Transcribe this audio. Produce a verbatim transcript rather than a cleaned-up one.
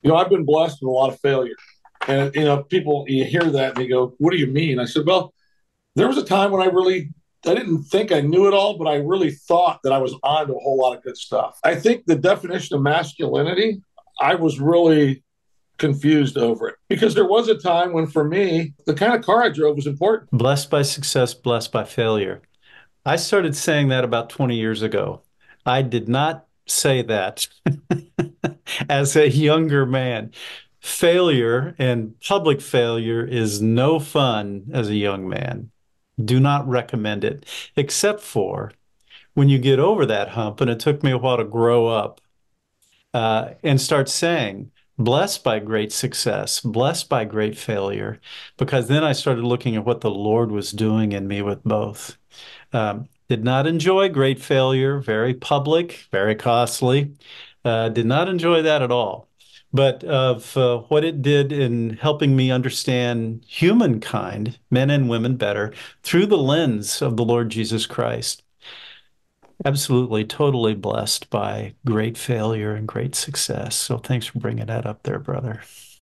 You know, I've been blessed with a lot of failure. And, you know, people, you hear that and they go, what do you mean? I said, well, there was a time when I really, I didn't think I knew it all, but I really thought that I was on to a whole lot of good stuff. I think the definition of masculinity, I was really confused over it because there was a time when, for me, the kind of car I drove was important. Blessed by success, blessed by failure. I started saying that about twenty years ago. I did not say that as a younger man. Failure and public failure is no fun as a young man. Do not recommend it, except for when you get over that hump. And it took me a while to grow up uh, and start saying, blessed by great success, blessed by great failure, because then I started looking at what the Lord was doing in me with both. Um, did not enjoy great failure, very public, very costly. Uh, did not enjoy that at all. But of uh, what it did in helping me understand humankind, men and women, better through the lens of the Lord Jesus Christ. Absolutely, totally blessed by great failure and great success. So thanks for bringing that up there, brother.